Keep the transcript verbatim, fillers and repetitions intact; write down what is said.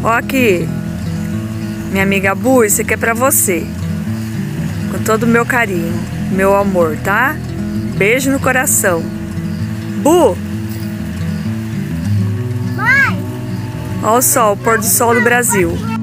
Ó aqui, minha amiga Bu, isso aqui é pra você. Com todo o meu carinho, meu amor, tá? Beijo no coração. Bu! Mãe! Ó o sol, o pôr do sol do Brasil.